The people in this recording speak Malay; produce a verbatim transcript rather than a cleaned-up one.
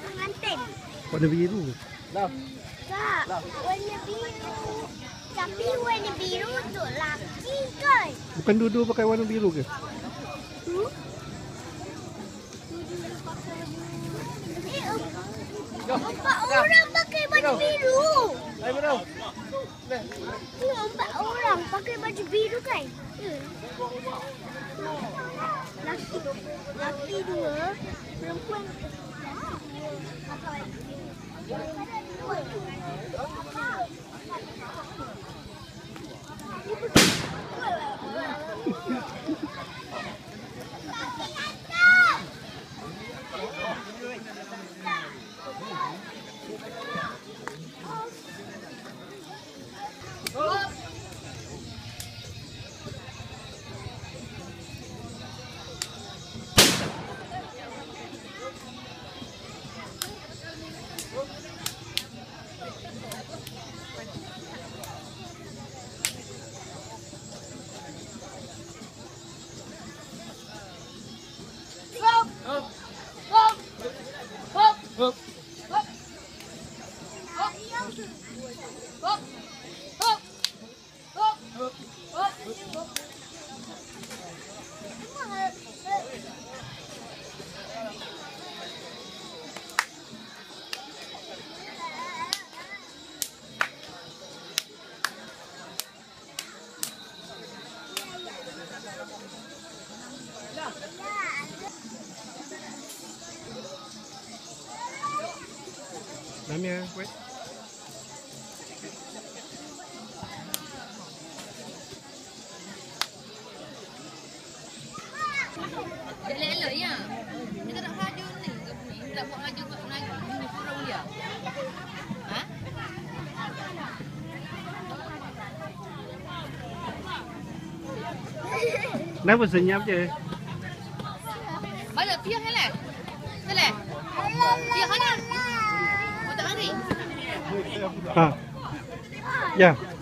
pengantin. Warna biru. Dah. Tak, warna biru. Tapi warna biru untuk laki kan? Bukan dua-dua pakai warna biru ke? Hmm? Eh, empat orang pakai baju biru. Hai bro. Ya, empat orang pakai baju biru kan? Ya. Laki, laki dua, perempuan Namia, wait. Elok-elok ya. Kita nak maju ni. Kita buat maju buat maju ni kurang dia. Ha? Kenapa senyap je? Mana piah lah. Salah. Piah mana? Oh tak mari. Ha. Ya.